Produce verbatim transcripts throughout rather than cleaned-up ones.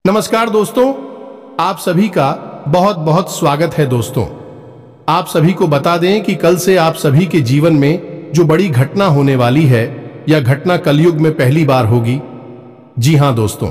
नमस्कार दोस्तों, आप सभी का बहुत बहुत स्वागत है। दोस्तों, आप सभी को बता दें कि कल से आप सभी के जीवन में जो बड़ी घटना होने वाली है, यह घटना कलयुग में पहली बार होगी। जी हां दोस्तों,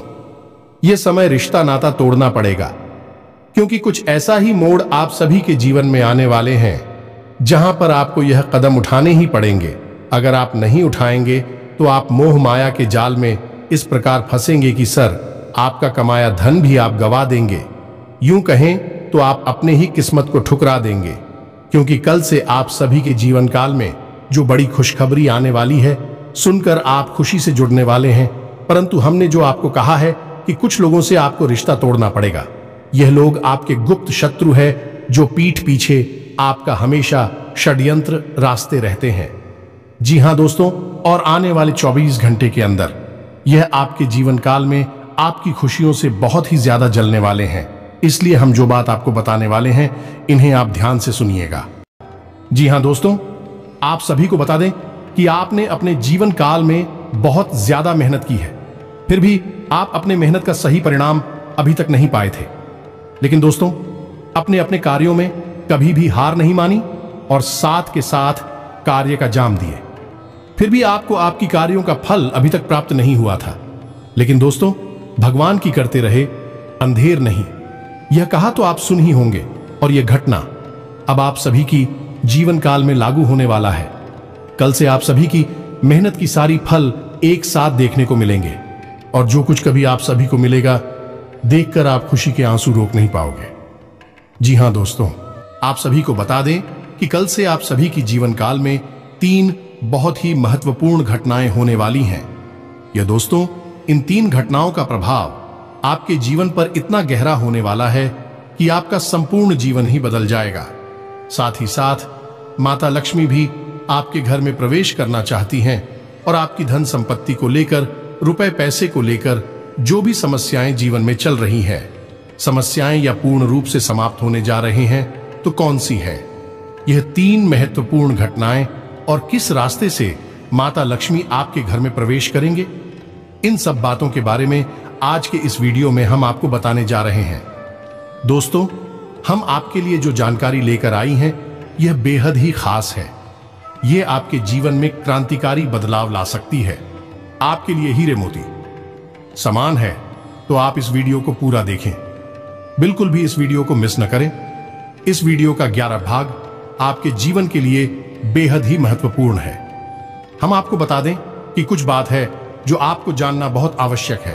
यह समय रिश्ता नाता तोड़ना पड़ेगा, क्योंकि कुछ ऐसा ही मोड़ आप सभी के जीवन में आने वाले हैं जहां पर आपको यह कदम उठाने ही पड़ेंगे। अगर आप नहीं उठाएंगे तो आप मोह माया के जाल में इस प्रकार फंसेंगे कि सर, आपका कमाया धन भी आप गवा देंगे। यूं कहें तो आप अपने ही किस्मत को ठुकरा देंगे, क्योंकि कल से आप सभी के जीवन काल में जो बड़ी खुशखबरी आने वाली है, सुनकर आप खुशी से जुड़ने वाले हैं। परंतु हमने जो आपको कहा है कि कुछ लोगों से आपको रिश्ता तोड़ना पड़ेगा। यह लोग आपके गुप्त शत्रु है, जो पीठ पीछे आपका हमेशा षड्यंत्र रास्ते रहते हैं। जी हां दोस्तों, और आने वाले चौबीस घंटे के अंदर यह आपके जीवन काल में आपकी खुशियों से बहुत ही ज्यादा जलने वाले हैं। इसलिए हम जो बात आपको बताने वाले हैं, इन्हें आप ध्यान से सुनिएगा। जी हां दोस्तों, आप सभी को बता दें कि आपने अपने जीवन काल में बहुत ज्यादा मेहनत की है, फिर भी आप अपने मेहनत का सही परिणाम अभी तक नहीं पाए थे। लेकिन दोस्तों, अपने अपने कार्यों में कभी भी हार नहीं मानी और साथ के साथ कार्य का जाम दिए। फिर भी आपको आपकी कार्यों का फल अभी तक प्राप्त नहीं हुआ था। लेकिन दोस्तों, भगवान की करते रहे, अंधेर नहीं, यह कहा तो आप सुन ही होंगे। और यह घटना अब आप सभी की जीवन काल में लागू होने वाला है। कल से आप सभी की मेहनत की सारी फल एक साथ देखने को मिलेंगे, और जो कुछ कभी आप सभी को मिलेगा, देखकर आप खुशी के आंसू रोक नहीं पाओगे। जी हां दोस्तों, आप सभी को बता दें कि कल से आप सभी की जीवन काल में तीन बहुत ही महत्वपूर्ण घटनाएं होने वाली हैं। यह दोस्तों, इन तीन घटनाओं का प्रभाव आपके जीवन पर इतना गहरा होने वाला है कि आपका संपूर्ण जीवन ही बदल जाएगा। साथ ही साथ माता लक्ष्मी भी आपके घर में प्रवेश करना चाहती हैं, और आपकी धन संपत्ति को लेकर, रुपए पैसे को लेकर जो भी समस्याएं जीवन में चल रही हैं, समस्याएं या पूर्ण रूप से समाप्त होने जा रही हैं, तो कौन सी है यह तीन महत्वपूर्ण घटनाएं, और किस रास्ते से माता लक्ष्मी आपके घर में प्रवेश करेंगे, इन सब बातों के बारे में आज के इस वीडियो में हम आपको बताने जा रहे हैं। दोस्तों, हम आपके लिए जो जानकारी लेकर आई हैं, यह बेहद ही खास है। यह आपके जीवन में क्रांतिकारी बदलाव ला सकती है। आपके लिए हीरे मोती समान है, तो आप इस वीडियो को पूरा देखें, बिल्कुल भी इस वीडियो को मिस न करें। इस वीडियो का ग्यारह भाग आपके जीवन के लिए बेहद ही महत्वपूर्ण है। हम आपको बता दें कि कुछ बात है जो आपको जानना बहुत आवश्यक है।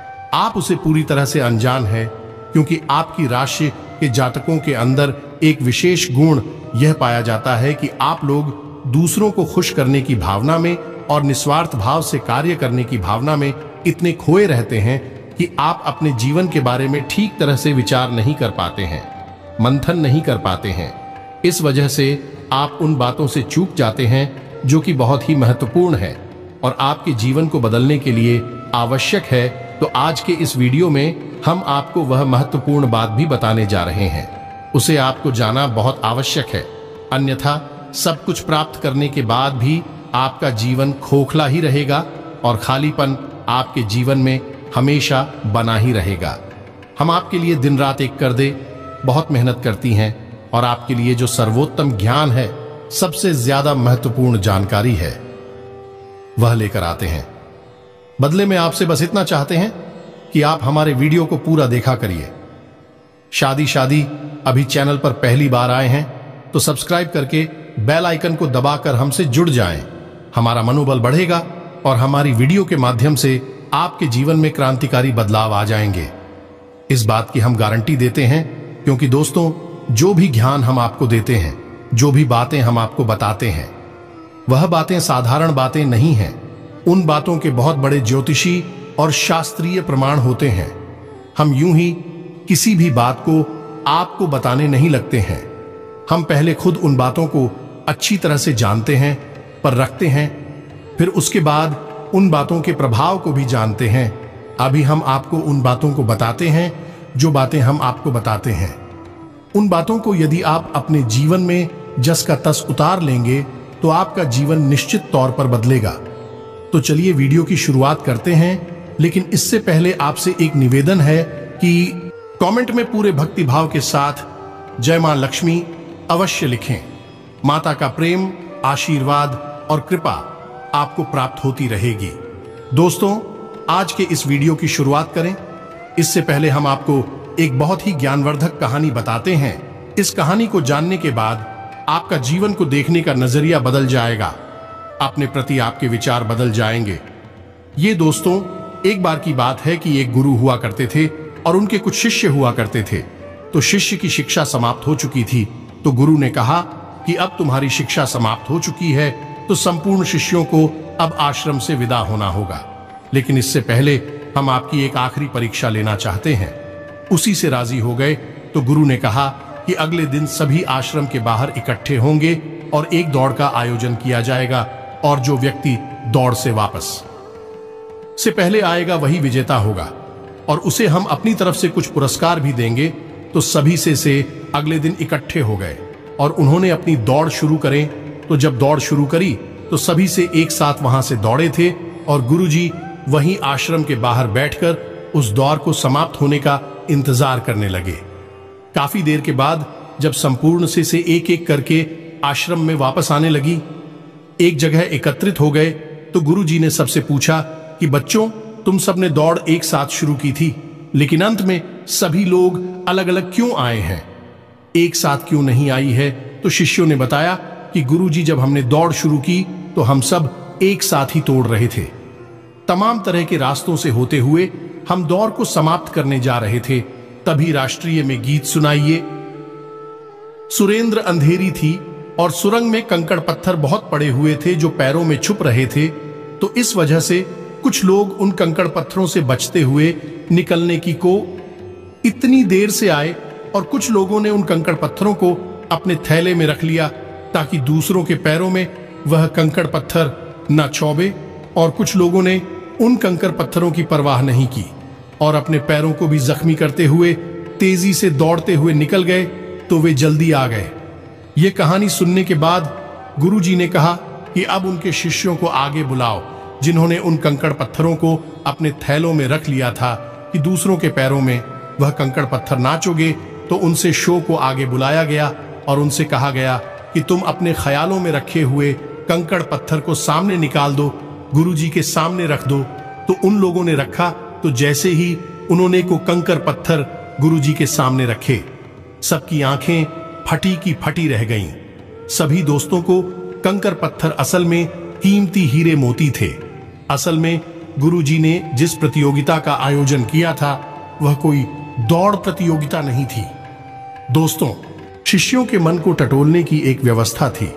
आप उसे पूरी तरह से अनजान हैं, क्योंकि आपकी राशि के जातकों के अंदर एक विशेष गुण यह पाया जाता है कि आप लोग दूसरों को खुश करने की भावना में और निस्वार्थ भाव से कार्य करने की भावना में इतने खोए रहते हैं कि आप अपने जीवन के बारे में ठीक तरह से विचार नहीं कर पाते हैं, मंथन नहीं कर पाते हैं। इस वजह से आप उन बातों से चूक जाते हैं जो कि बहुत ही महत्वपूर्ण है और आपके जीवन को बदलने के लिए आवश्यक है। तो आज के इस वीडियो में हम आपको वह महत्वपूर्ण बात भी बताने जा रहे हैं। उसे आपको जाना बहुत आवश्यक है, अन्यथा सब कुछ प्राप्त करने के बाद भी आपका जीवन खोखला ही रहेगा और खालीपन आपके जीवन में हमेशा बना ही रहेगा। हम आपके लिए दिन रात एक कर दे बहुत मेहनत करती हैं, और आपके लिए जो सर्वोत्तम ज्ञान है, सबसे ज्यादा महत्वपूर्ण जानकारी है, वह लेकर आते हैं। बदले में आपसे बस इतना चाहते हैं कि आप हमारे वीडियो को पूरा देखा करिए। शादी शादी अभी चैनल पर पहली बार आए हैं तो सब्सक्राइब करके बेल आइकन को दबाकर हमसे जुड़ जाएं। हमारा मनोबल बढ़ेगा और हमारी वीडियो के माध्यम से आपके जीवन में क्रांतिकारी बदलाव आ जाएंगे। इस बात की हम गारंटी देते हैं, क्योंकि दोस्तों, जो भी ज्ञान हम आपको देते हैं, जो भी बातें हम आपको बताते हैं, वह बातें साधारण बातें नहीं हैं। उन बातों के बहुत बड़े ज्योतिषी और शास्त्रीय प्रमाण होते हैं। हम यूं ही किसी भी बात को आपको बताने नहीं लगते हैं। हम पहले खुद उन बातों को अच्छी तरह से जानते हैं, पर रखते हैं, फिर उसके बाद उन बातों के प्रभाव को भी जानते हैं। अभी हम आपको उन बातों को बताते हैं जो बातें हम आपको बताते हैं। उन बातों को यदि आप अपने जीवन में जस का तस उतार लेंगे तो आपका जीवन निश्चित तौर पर बदलेगा। तो चलिए वीडियो की शुरुआत करते हैं, लेकिन इससे पहले आपसे एक निवेदन है कि कमेंट में पूरे भक्ति भाव के साथ जय मां लक्ष्मी अवश्य लिखें। माता का प्रेम, आशीर्वाद और कृपा आपको प्राप्त होती रहेगी। दोस्तों, आज के इस वीडियो की शुरुआत करें। इससे पहले हम आपको एक बहुत ही ज्ञानवर्धक कहानी बताते हैं। इस कहानी को जानने के बाद आपका जीवन को देखने का नजरिया बदल जाएगा, अपने प्रति आपके विचार बदल जाएंगे। ये दोस्तों, एक बार की बात है कि एक गुरु हुआ करते थे और उनके कुछ शिष्य हुआ करते थे। तो शिष्य की शिक्षा समाप्त हो चुकी थी, तो गुरु ने कहा कि अब तुम्हारी शिक्षा समाप्त हो चुकी है, तो संपूर्ण शिष्यों को अब आश्रम से विदा होना होगा। लेकिन इससे पहले हम आपकी एक आखिरी परीक्षा लेना चाहते हैं। उसी से राजी हो गए तो गुरु ने कहा कि अगले दिन सभी आश्रम के बाहर इकट्ठे होंगे और एक दौड़ का आयोजन किया जाएगा, और जो व्यक्ति दौड़ से वापस से पहले आएगा वही विजेता होगा, और उसे हम अपनी तरफ से कुछ पुरस्कार भी देंगे। तो सभी से से अगले दिन इकट्ठे हो गए और उन्होंने अपनी दौड़ शुरू करें। तो जब दौड़ शुरू करी तो सभी से एक साथ वहां से दौड़े थे, और गुरुजी वहीं आश्रम के बाहर बैठकर उस दौड़ को समाप्त होने का इंतजार करने लगे। काफी देर के बाद जब संपूर्ण से से एक एक करके आश्रम में वापस आने लगी, एक जगह एकत्रित हो गए, तो गुरुजी ने सबसे पूछा कि बच्चों, तुम सबने दौड़ एक साथ शुरू की थी, लेकिन अंत में सभी लोग अलग अलग क्यों आए हैं, एक साथ क्यों नहीं आई है? तो शिष्यों ने बताया कि गुरुजी, जब हमने दौड़ शुरू की तो हम सब एक साथ ही तोड़ रहे थे। तमाम तरह के रास्तों से होते हुए हम दौड़ को समाप्त करने जा रहे थे, तभी राष्ट्रीय में गीत सुनाइए। सुरेंद्र अंधेरी थी और सुरंग में कंकड़ पत्थर बहुत पड़े हुए थे जो पैरों में छुप रहे थे। तो इस वजह से कुछ लोग उन कंकड़ पत्थरों से बचते हुए निकलने की को इतनी देर से आए, और कुछ लोगों ने उन कंकड़ पत्थरों को अपने थैले में रख लिया ताकि दूसरों के पैरों में वह कंकड़ पत्थर न चौबे। और कुछ लोगों ने उन कंकड़ पत्थरों की परवाह नहीं की और अपने पैरों को भी जख्मी करते हुए तेजी से दौड़ते हुए निकल गए। तो वे जल्दी आ गए। ये कहानी सुनने के बाद गुरुजी ने कहा कि अब उनके शिष्यों को आगे बुलाओ, जिन्होंने उन कंकड़ पत्थरों को अपने थैलों में रख लिया था कि दूसरों के पैरों में वह कंकड़ पत्थर ना चुगे। तो उनसे शो को आगे बुलाया गया और उनसे कहा गया कि तुम अपने ख्यालों में रखे हुए कंकड़ पत्थर को सामने निकाल दो, गुरुजी के सामने रख दो। तो उन लोगों ने रखा। तो जैसे ही उन्होंने को कंकड़ पत्थर गुरुजी के सामने रखे, सबकी आंखें फटी की फटी रह गईं। सभी दोस्तों को कंकड़ पत्थर असल में कीमती हीरे मोती थे। असल में गुरुजी ने जिस प्रतियोगिता का आयोजन किया था वह कोई दौड़ प्रतियोगिता नहीं थी। दोस्तों, शिष्यों के मन को टटोलने की एक व्यवस्था थी।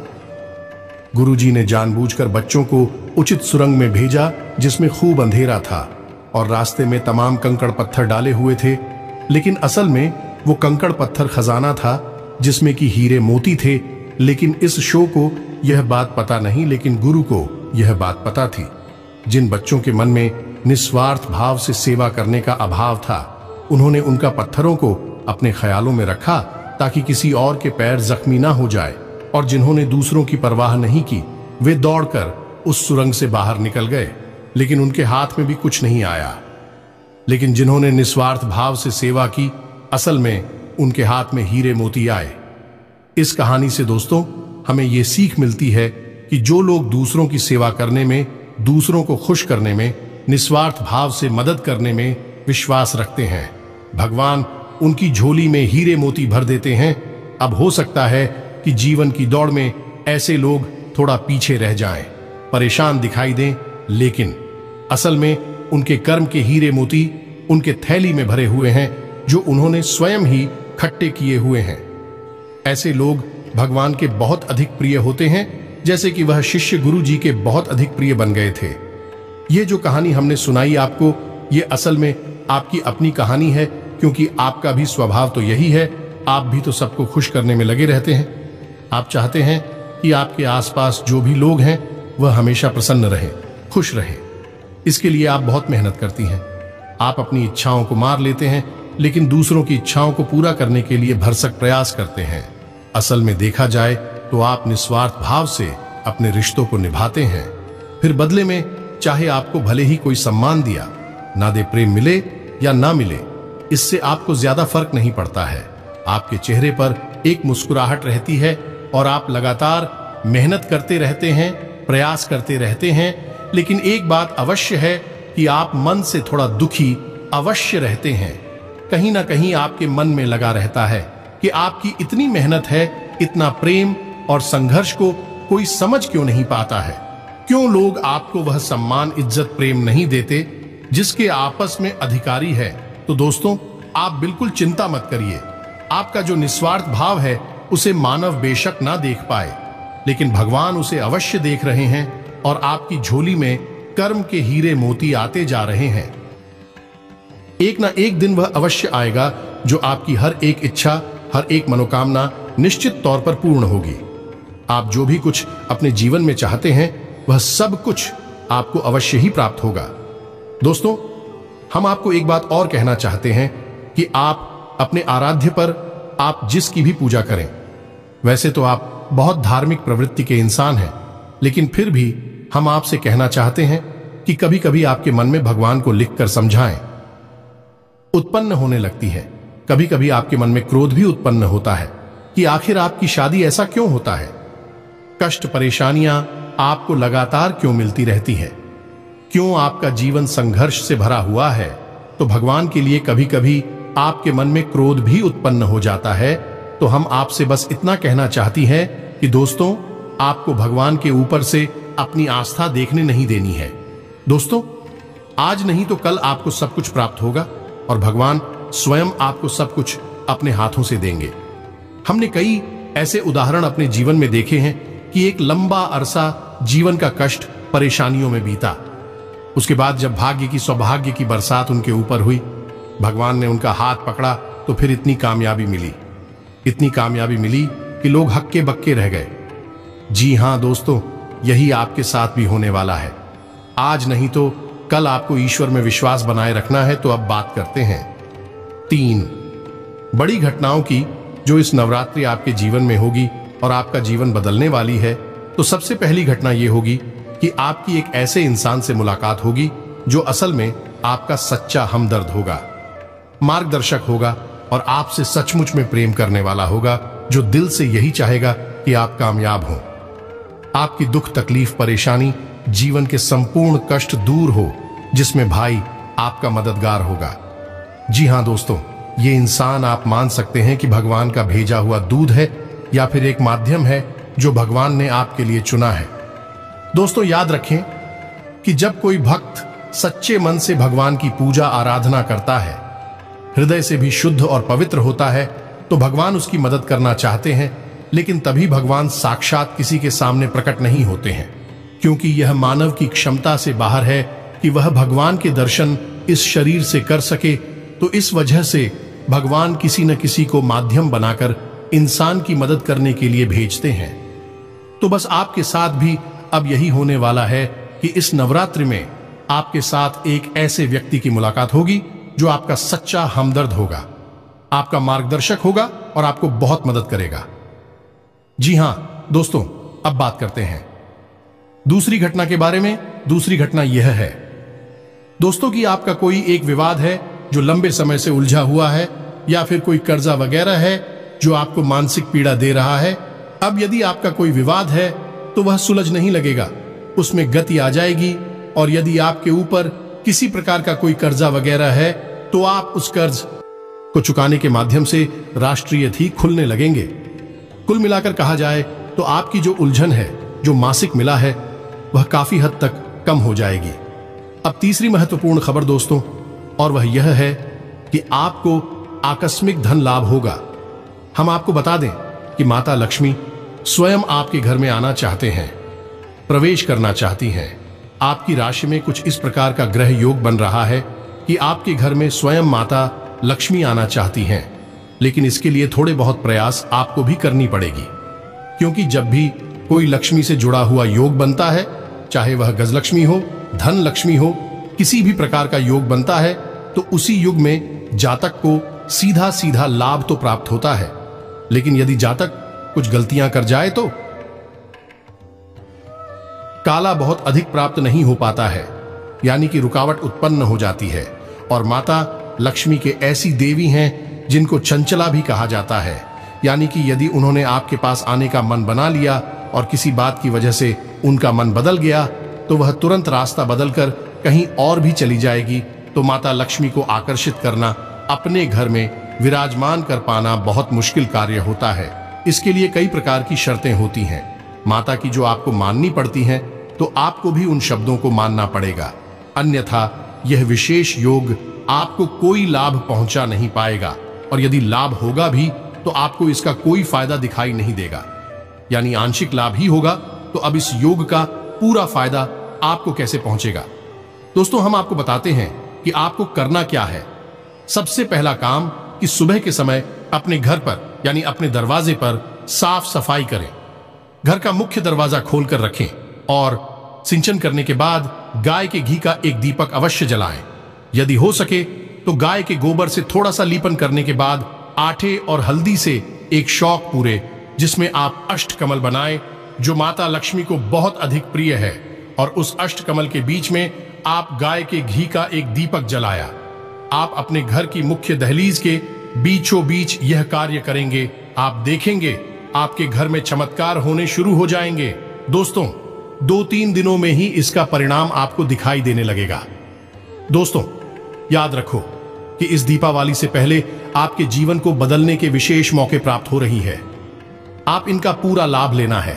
गुरुजी ने जानबूझकर बच्चों को उचित सुरंग में भेजा जिसमें खूब अंधेरा था और रास्ते में तमाम कंकड़ पत्थर डाले हुए थे, लेकिन असल में वो कंकड़ पत्थर खजाना था जिसमें कि हीरे मोती थे। लेकिन इस शो को यह बात पता नहीं, लेकिन गुरु को यह बात पता थी। जिन बच्चों के मन में निस्वार्थ भाव से सेवा करने का अभाव था, उन्होंने उनका पत्थरों को अपने ख्यालों में रखा ताकि किसी और के पैर जख्मी ना हो जाए, और जिन्होंने दूसरों की परवाह नहीं की वे दौड़कर उस सुरंग से बाहर निकल गए, लेकिन उनके हाथ में भी कुछ नहीं आया। लेकिन जिन्होंने निस्वार्थ भाव से सेवा की, असल में उनके हाथ में हीरे मोती आए। इस कहानी से दोस्तों हमें यह सीख मिलती है कि जो लोग दूसरों की सेवा करने में, दूसरों को खुश करने में, निस्वार्थ भाव से मदद करने में विश्वास रखते हैं, भगवान उनकी झोली में हीरे मोती भर देते हैं। अब हो सकता है कि जीवन की दौड़ में ऐसे लोग थोड़ा पीछे रह जाएं, परेशान दिखाई दें, लेकिन असल में उनके कर्म के हीरे मोती उनके थैली में भरे हुए हैं जो उन्होंने स्वयं ही खट्टे किए हुए हैं। ऐसे लोग भगवान के बहुत अधिक प्रिय होते हैं, जैसे कि वह शिष्य गुरु जी के बहुत अधिक प्रिय बन गए थे। ये जो कहानी हमने सुनाई आपको, ये असल में आपकी अपनी कहानी है, क्योंकि आपका भी स्वभाव तो यही है। आप भी तो सबको खुश करने में लगे रहते हैं। आप चाहते हैं कि आपके आसपास जो भी लोग हैं वह हमेशा प्रसन्न रहें, खुश रहें। इसके लिए आप बहुत मेहनत करती हैं। आप अपनी इच्छाओं को मार लेते हैं, लेकिन दूसरों की इच्छाओं को पूरा करने के लिए भरसक प्रयास करते हैं। असल में देखा जाए तो आप निस्वार्थ भाव से अपने रिश्तों को निभाते हैं। फिर बदले में चाहे आपको भले ही कोई सम्मान दिया ना दे, प्रेम मिले या ना मिले, इससे आपको ज्यादा फर्क नहीं पड़ता है। आपके चेहरे पर एक मुस्कुराहट रहती है और आप लगातार मेहनत करते रहते हैं, प्रयास करते रहते हैं। लेकिन एक बात अवश्य है कि आप मन से थोड़ा दुखी अवश्य रहते हैं। कहीं ना कहीं आपके मन में लगा रहता है कि आपकी इतनी मेहनत है, इतना प्रेम और संघर्ष को कोई समझ क्यों नहीं पाता है। क्यों लोग आपको वह सम्मान, इज्जत, प्रेम नहीं देते जिसके आपस में अधिकारी है। तो दोस्तों, आप बिल्कुल चिंता मत करिए। आपका जो निस्वार्थ भाव है उसे मानव बेशक ना देख पाए, लेकिन भगवान उसे अवश्य देख रहे हैं और आपकी झोली में कर्म के हीरे मोती आते जा रहे हैं। एक ना एक दिन वह अवश्य आएगा जो आपकी हर एक इच्छा, हर एक मनोकामना निश्चित तौर पर पूर्ण होगी। आप जो भी कुछ अपने जीवन में चाहते हैं वह सब कुछ आपको अवश्य ही प्राप्त होगा। दोस्तों, हम आपको एक बात और कहना चाहते हैं कि आप अपने आराध्य पर आप जिसकी भी पूजा करें, वैसे तो आप बहुत धार्मिक प्रवृत्ति के इंसान हैं, लेकिन फिर भी हम आपसे कहना चाहते हैं कि कभी कभी आपके मन में भगवान को लिखकर समझाएं उत्पन्न होने लगती है। कभी कभी आपके मन में क्रोध भी उत्पन्न होता है कि आखिर आपकी शादी ऐसा क्यों होता है। कष्ट, परेशानियां आपको लगातार क्यों मिलती रहती है, क्यों आपका जीवन संघर्ष से भरा हुआ है। तो भगवान के लिए कभी कभी आपके मन में क्रोध भी उत्पन्न हो जाता है। तो हम आपसे बस इतना कहना चाहती हैं कि दोस्तों, आपको भगवान के ऊपर से अपनी आस्था देखने नहीं देनी है। दोस्तों, आज नहीं तो कल आपको सब कुछ प्राप्त होगा और भगवान स्वयं आपको सब कुछ अपने हाथों से देंगे। हमने कई ऐसे उदाहरण अपने जीवन में देखे हैं कि एक लंबा अरसा जीवन का कष्ट, परेशानियों में बीता। उसके बाद जब भाग्य की, सौभाग्य की बरसात उनके ऊपर हुई, भगवान ने उनका हाथ पकड़ा तो फिर इतनी कामयाबी मिली, इतनी कामयाबी मिली कि लोग हक्के बक्के रह गए। जी हां दोस्तों, यही आपके साथ भी होने वाला है। आज नहीं तो कल आपको ईश्वर में विश्वास बनाए रखना है। तो अब बात करते हैं तीन बड़ी घटनाओं की जो इस नवरात्रि आपके जीवन में होगी और आपका जीवन बदलने वाली है। तो सबसे पहली घटना यह होगी कि आपकी एक ऐसे इंसान से मुलाकात होगी जो असल में आपका सच्चा हमदर्द होगा, मार्गदर्शक होगा और आपसे सचमुच में प्रेम करने वाला होगा, जो दिल से यही चाहेगा कि आप कामयाब हों, आपकी दुख, तकलीफ, परेशानी, जीवन के संपूर्ण कष्ट दूर हो, जिसमें भाई आपका मददगार होगा। जी हां दोस्तों, ये इंसान आप मान सकते हैं कि भगवान का भेजा हुआ दूध है या फिर एक माध्यम है जो भगवान ने आपके लिए चुना है। दोस्तों, याद रखें कि जब कोई भक्त सच्चे मन से भगवान की पूजा आराधना करता है, हृदय से भी शुद्ध और पवित्र होता है, तो भगवान उसकी मदद करना चाहते हैं। लेकिन तभी भगवान साक्षात किसी के सामने प्रकट नहीं होते हैं, क्योंकि यह मानव की क्षमता से बाहर है कि वह भगवान के दर्शन इस शरीर से कर सके। तो इस वजह से भगवान किसी न किसी को माध्यम बनाकर इंसान की मदद करने के लिए भेजते हैं। तो बस आपके साथ भी अब यही होने वाला है कि इस नवरात्रि में आपके साथ एक ऐसे व्यक्ति की मुलाकात होगी जो आपका सच्चा हमदर्द होगा, आपका मार्गदर्शक होगा और आपको बहुत मदद करेगा। जी हां दोस्तों, अब बात करते हैं दूसरी घटना के बारे में। दूसरी घटना यह है दोस्तों कि आपका कोई एक विवाद है जो लंबे समय से उलझा हुआ है, या फिर कोई कर्जा वगैरह है जो आपको मानसिक पीड़ा दे रहा है। अब यदि आपका कोई विवाद है तो वह सुलझ नहीं लगेगा, उसमें गति आ जाएगी। और यदि आपके ऊपर किसी प्रकार का कोई कर्जा वगैरह है तो आप उस कर्ज को चुकाने के माध्यम से राष्ट्रीय ही खुलने लगेंगे। कुल मिलाकर कहा जाए तो आपकी जो उलझन है, जो मासिक मिला है, वह काफी हद तक कम हो जाएगी। अब तीसरी महत्वपूर्ण खबर दोस्तों, और वह यह है कि आपको आकस्मिक धन लाभ होगा। हम आपको बता दें कि माता लक्ष्मी स्वयं आपके घर में आना चाहते हैं, प्रवेश करना चाहती हैं। आपकी राशि में कुछ इस प्रकार का ग्रह योग बन रहा है कि आपके घर में स्वयं माता लक्ष्मी आना चाहती हैं। लेकिन इसके लिए थोड़े बहुत प्रयास आपको भी करनी पड़ेगी, क्योंकि जब भी कोई लक्ष्मी से जुड़ा हुआ योग बनता है, चाहे वह गजलक्ष्मी हो, धन लक्ष्मी हो, किसी भी प्रकार का योग बनता है, तो उसी युग में जातक को सीधा सीधा लाभ तो प्राप्त होता है। लेकिन यदि जातक कुछ गलतियां कर जाए तो काला बहुत अधिक प्राप्त नहीं हो पाता है, यानी कि रुकावट उत्पन्न हो जाती है और माता लक्ष्मी के ऐसी देवी हैं जिनको चंचला भी कहा जाता है, यानी कि यदि उन्होंने आपके पास आने का मन बना लिया और किसी बात की वजह से उनका मन बदल गया तो वह तुरंत रास्ता बदलकर कहीं और भी चली जाएगी। तो माता लक्ष्मी को आकर्षित करना, अपने घर में विराजमान कर पाना बहुत मुश्किल कार्य होता है। इसके लिए कई प्रकार की शर्तें होती हैं माता की, जो आपको माननी पड़ती हैं, तो आपको भी उन शब्दों को मानना पड़ेगा, अन्यथा यह विशेष योग आपको कोई लाभ पहुंचा नहीं पाएगा, और यदि लाभ होगा भी तो आपको इसका कोई फायदा दिखाई नहीं देगा, यानी आंशिक लाभ ही होगा। तो अब इस योग का पूरा फायदा आपको कैसे पहुंचेगा? दोस्तों, हम आपको बताते हैं कि आपको करना क्या है। सबसे पहला काम कि सुबह के समय अपने घर पर यानी अपने दरवाजे पर साफ सफाई करें। घर का मुख्य दरवाजा खोलकर रखें और सिंचन करने के बाद गाय के घी का एक दीपक अवश्य जलाएं। यदि हो सके तो गाय के गोबर से थोड़ा सा लीपन करने के बाद आटे और हल्दी से एक शौक पूरे, जिसमें आप अष्टकमल बनाएं, जो माता लक्ष्मी को बहुत अधिक प्रिय है, और उस अष्टकमल के बीच में आप गाय के घी का एक दीपक जलाया। आप अपने घर की मुख्य दहलीज के बीचों बीच यह कार्य करेंगे। आप देखेंगे आपके घर में चमत्कार होने शुरू हो जाएंगे। दोस्तों, दो तीन दिनों में ही इसका परिणाम आपको दिखाई देने लगेगा। दोस्तों, याद रखो कि इस दीपावली से पहले आपके जीवन को बदलने के विशेष मौके प्राप्त हो रही है। आप इनका पूरा लाभ लेना है।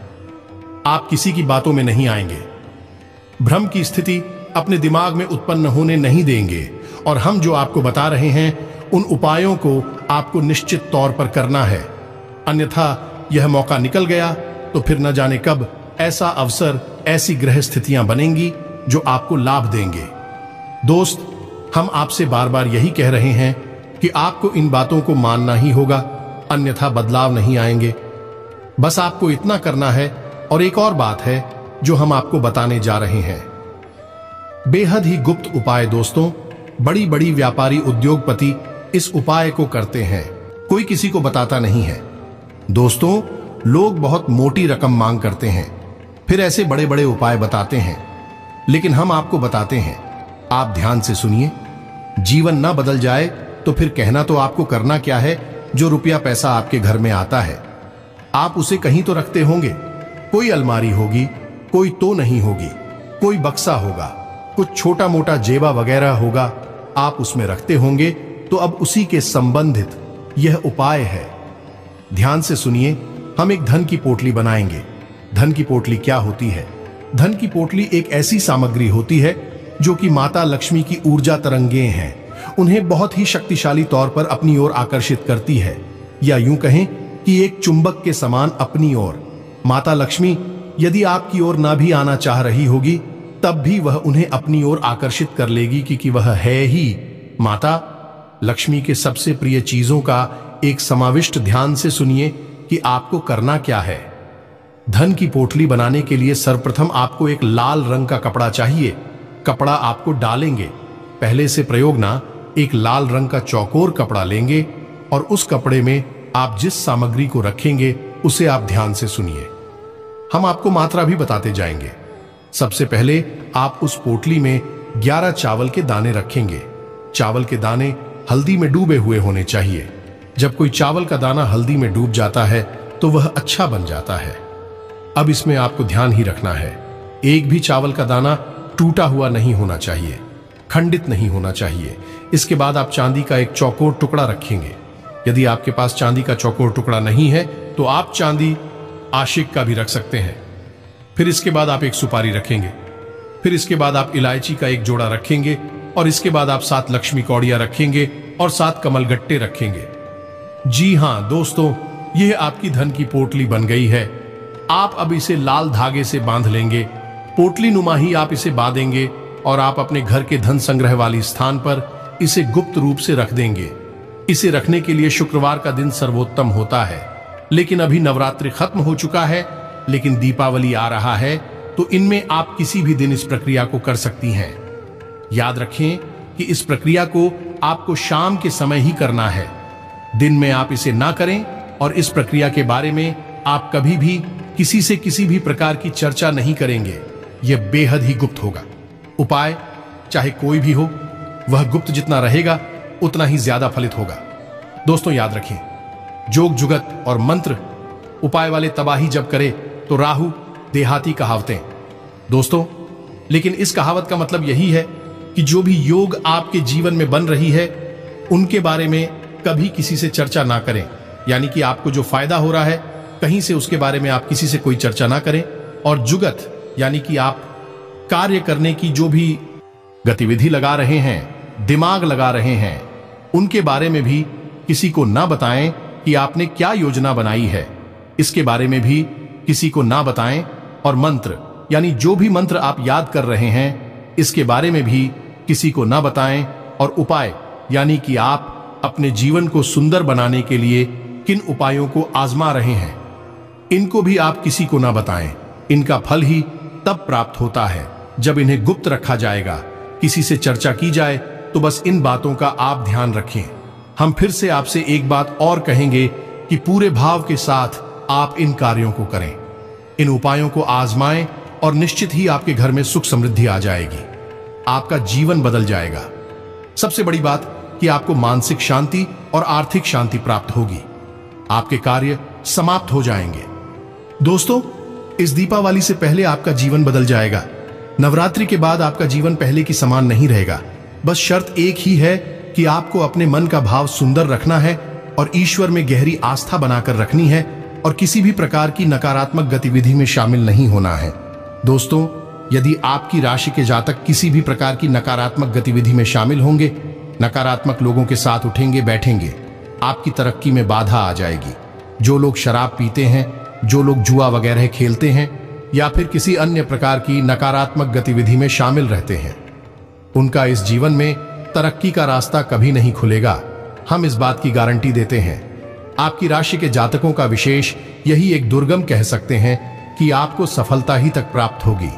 आप किसी की बातों में नहीं आएंगे, भ्रम की स्थिति अपने दिमाग में उत्पन्न होने नहीं देंगे, और हम जो आपको बता रहे हैं उन उपायों को आपको निश्चित तौर पर करना है, अन्यथा यह मौका निकल गया तो फिर न जाने कब ऐसा अवसर, ऐसी ग्रह स्थितियां बनेंगी जो आपको लाभ देंगे। दोस्त, हम आपसे बार बार यही कह रहे हैं कि आपको इन बातों को मानना ही होगा, अन्यथा बदलाव नहीं आएंगे। बस आपको इतना करना है। और एक और बात है जो हम आपको बताने जा रहे हैं, बेहद ही गुप्त उपाय। दोस्तों, बड़ी बड़ी व्यापारी उद्योगपति इस उपाय को करते हैं, कोई किसी को बताता नहीं है। दोस्तों, लोग बहुत मोटी रकम मांग करते हैं, फिर ऐसे बड़े बड़े उपाय बताते हैं, लेकिन हम आपको बताते हैं, आप ध्यान से सुनिए। जीवन ना बदल जाए तो फिर कहना तो आपको करना क्या है। जो रुपया पैसा आपके घर में आता है, आप उसे कहीं तो रखते होंगे। कोई अलमारी होगी, कोई तो नहीं होगी, कोई बक्सा होगा, कुछ छोटा मोटा जेबा वगैरह होगा, आप उसमें रखते होंगे। तो अब उसी के संबंधित यह उपाय है। ध्यान से सुनिए। हम एक धन की पोटली बनाएंगे। धन की पोटली क्या होती है? धन की पोटली एक ऐसी सामग्री होती है जो कि माता लक्ष्मी की ऊर्जा तरंगे हैं, उन्हें बहुत ही शक्तिशाली तौर पर अपनी ओर आकर्षित करती है, या यूं कहें कि एक चुंबक के समान अपनी ओर। माता लक्ष्मी यदि आपकी ओर ना भी आना चाह रही होगी, तब भी वह उन्हें अपनी ओर आकर्षित कर लेगी, क्योंकि वह है ही माता लक्ष्मी के सबसे प्रिय चीजों का एक समाविष्ट। ध्यान से सुनिए कि आपको करना क्या है। धन की पोटली बनाने के लिए सर्वप्रथम आपको एक लाल रंग का कपड़ा चाहिए। कपड़ा आपको डालेंगे, पहले से प्रयोग ना, एक लाल रंग का चौकोर कपड़ा लेंगे, और उस कपड़े में आप जिस सामग्री को रखेंगे उसे आप ध्यान से सुनिए। हम आपको मात्रा भी बताते जाएंगे। सबसे पहले आप उस पोटली में ग्यारह चावल के दाने रखेंगे। चावल के दाने हल्दी में डूबे हुए होने चाहिए। जब कोई चावल का दाना हल्दी में डूब जाता है तो वह अच्छा बन जाता है। अब इसमें आपको ध्यान ही रखना है, एक भी चावल का दाना टूटा हुआ नहीं होना चाहिए, खंडित नहीं होना चाहिए। इसके बाद आप चांदी का एक चौकोर टुकड़ा रखेंगे। यदि आपके पास चांदी का चौकोर टुकड़ा नहीं है तो आप चांदी आशिक का भी रख सकते हैं। फिर इसके बाद आप एक सुपारी रखेंगे। फिर इसके बाद आप इलायची का एक जोड़ा रखेंगे, और इसके बाद आप सात लक्ष्मी कौड़ियां रखेंगे और सात कमलगट्टे रखेंगे। जी हां दोस्तों, यह आपकी धन की पोटली बन गई है। आप अब इसे लाल धागे से बांध लेंगे। पोटली नुमा ही आप इसे बांधेंगे और आप अपने घर के धन संग्रह वाली स्थान पर इसे गुप्त रूप से रख देंगे। इसे रखने के लिए शुक्रवार का दिन सर्वोत्तम होता है, लेकिन अभी नवरात्रि खत्म हो चुका है, लेकिन दीपावली आ रहा है, तो इनमें आप किसी भी दिन इस प्रक्रिया को कर सकती हैं। याद रखें कि इस प्रक्रिया को आपको शाम के समय ही करना है, दिन में आप इसे ना करें, और इस प्रक्रिया के बारे में आप कभी भी किसी से किसी भी प्रकार की चर्चा नहीं करेंगे। यह बेहद ही गुप्त होगा। उपाय चाहे कोई भी हो, वह गुप्त जितना रहेगा उतना ही ज्यादा फलित होगा। दोस्तों याद रखें, जोग जुगत और मंत्र उपाय वाले तबाही जब करे तो राहु देहाती कहावतें। दोस्तों लेकिन इस कहावत का मतलब यही है कि जो भी योग आपके जीवन में बन रही है उनके बारे में कभी किसी से चर्चा ना करें। यानी कि आपको जो फायदा हो रहा है कहीं से उसके बारे में आप किसी से कोई चर्चा ना करें। और जुगत यानी कि आप कार्य करने की जो भी गतिविधि लगा रहे हैं, दिमाग लगा रहे हैं, उनके बारे में भी किसी को ना बताएं कि आपने क्या योजना बनाई है, इसके बारे में भी किसी को ना बताएं। और मंत्र यानी जो भी मंत्र आप याद कर रहे हैं इसके बारे में भी किसी को ना बताएं। और उपाय यानी कि आप अपने जीवन को सुंदर बनाने के लिए किन उपायों को आजमा रहे हैं इनको भी आप किसी को ना बताएं। इनका फल ही तब प्राप्त होता है जब इन्हें गुप्त रखा जाएगा। किसी से चर्चा की जाए तो बस इन बातों का आप ध्यान रखें। हम फिर से आपसे एक बात और कहेंगे कि पूरे भाव के साथ आप इन कार्यों को करें, इन उपायों को आजमाएं और निश्चित ही आपके घर में सुख समृद्धि आ जाएगी, आपका जीवन बदल जाएगा। सबसे बड़ी बात कि आपको मानसिक शांति और आर्थिक शांति प्राप्त होगी, आपके कार्य समाप्त हो जाएंगे। दोस्तों इस दीपावली से पहले आपका जीवन बदल जाएगा। नवरात्रि के बाद आपका जीवन पहले की समान नहीं रहेगा। बस शर्त एक ही है कि आपको अपने मन का भाव सुंदर रखना है और ईश्वर में गहरी आस्था बनाकर रखनी है और किसी भी प्रकार की नकारात्मक गतिविधि में शामिल नहीं होना है। दोस्तों यदि आपकी राशि के जातक किसी भी प्रकार की नकारात्मक गतिविधि में शामिल होंगे, नकारात्मक लोगों के साथ उठेंगे बैठेंगे, आपकी तरक्की में बाधा आ जाएगी। जो लोग शराब पीते हैं, जो लोग जुआ वगैरह खेलते हैं या फिर किसी अन्य प्रकार की नकारात्मक गतिविधि में शामिल रहते हैं, उनका इस जीवन में तरक्की का रास्ता कभी नहीं खुलेगा। हम इस बात की गारंटी देते हैं। आपकी राशि के जातकों का विशेष यही एक दुर्गम कह सकते हैं कि आपको सफलता ही तक प्राप्त होगी।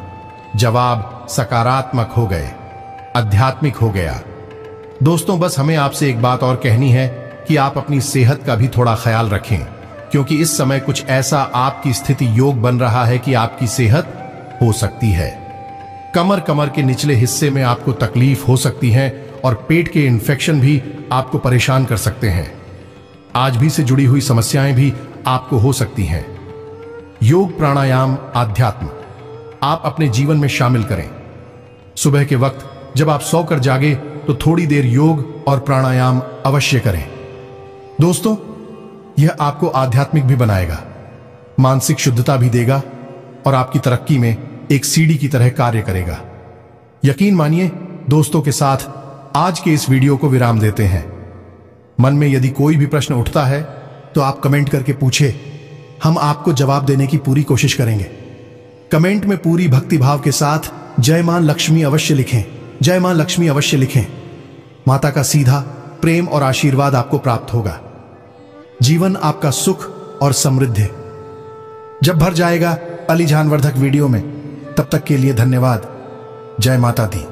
जवाब सकारात्मक हो गए, आध्यात्मिक हो गया। दोस्तों बस हमें आपसे एक बात और कहनी है कि आप अपनी सेहत का भी थोड़ा ख्याल रखें, क्योंकि इस समय कुछ ऐसा आपकी स्थिति योग बन रहा है कि आपकी सेहत हो सकती है। कमर कमर के निचले हिस्से में आपको तकलीफ हो सकती है और पेट के इन्फेक्शन भी आपको परेशान कर सकते हैं। आज भी से जुड़ी हुई समस्याएं भी आपको हो सकती हैं। योग प्राणायाम आध्यात्म आप अपने जीवन में शामिल करें। सुबह के वक्त जब आप सोकर जागे तो थोड़ी देर योग और प्राणायाम अवश्य करें। दोस्तों यह आपको आध्यात्मिक भी बनाएगा, मानसिक शुद्धता भी देगा और आपकी तरक्की में एक सीढ़ी की तरह कार्य करेगा। यकीन मानिए दोस्तों के साथ आज के इस वीडियो को विराम देते हैं। मन में यदि कोई भी प्रश्न उठता है तो आप कमेंट करके पूछे, हम आपको जवाब देने की पूरी कोशिश करेंगे। कमेंट में पूरी भक्ति भाव के साथ जय मां लक्ष्मी अवश्य लिखें, जय मां लक्ष्मी अवश्य लिखें। माता का सीधा प्रेम और आशीर्वाद आपको प्राप्त होगा। जीवन आपका सुख और समृद्ध जब भर जाएगा अली जानवर्धक वीडियो में। तब तक के लिए धन्यवाद। जय माता दी।